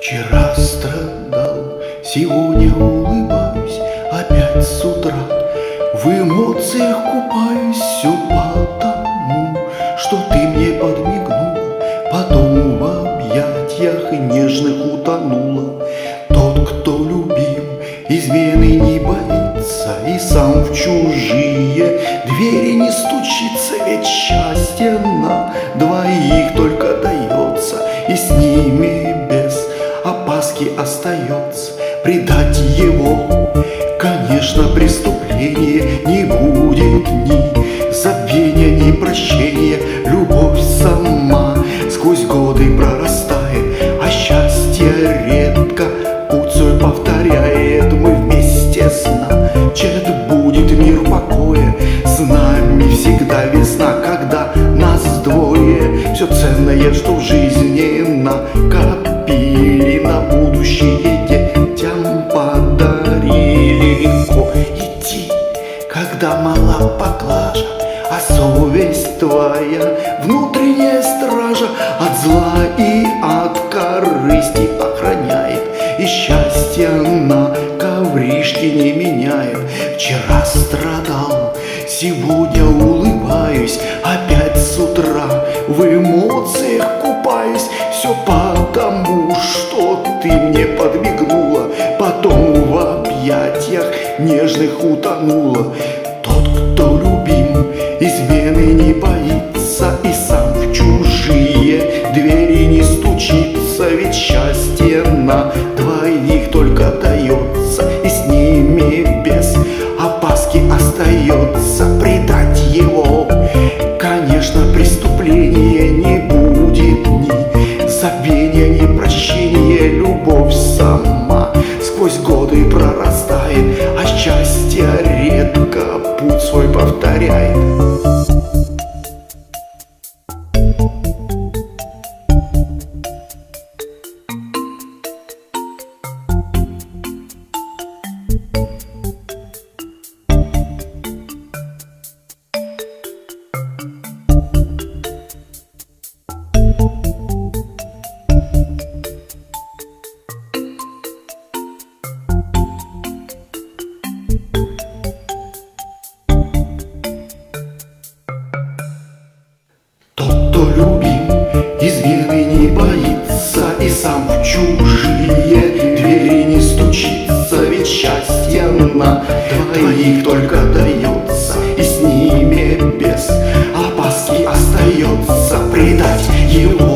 Вчера страдал, сегодня улыбаюсь, опять с утра в эмоциях купаюсь. Все потому, что ты мне подмигнула, потом в объятиях нежных утонула. Тот, кто любим, измены не боится и сам в чужие двери не стучится. Ведь счастье на двоих только дается, и с ними без опаски остается. Предать его, конечно, преступление, не будет ни забвения, ни прощения. Любовь сама сквозь годы прорастает, а счастье редко путь свой повторяет. Мы вместе, значит, будет мир покоя, с нами всегда весна, когда нас двое. Все ценное, что в жизни накопили, на будущее детям подарили. Легко идти, когда мала поклажа, а совесть твоя внутренняя стража от зла и от корысти охраняет, и счастье на ковришке не меняет. Вчера страдал, сегодня улыбаюсь, опять с утра в эмоциях купаюсь. Все потому, что ты мне подмигнула, потом в объятиях нежных утонула. Тот, кто любим, измены не боится и сам в чужие двери не стучится. Ведь счастье на двоих только дается, и с ними без опаски остается. Предать его, конечно, преступление, не будет ни забвения, ни прощения. Любовь сама сквозь годы прорастает, а счастье редко путь свой повторяет. Любим, измены не боится и сам в чужие двери не стучится. Ведь счастье на двоих только дается, и с ними без опаски остается. Предать его,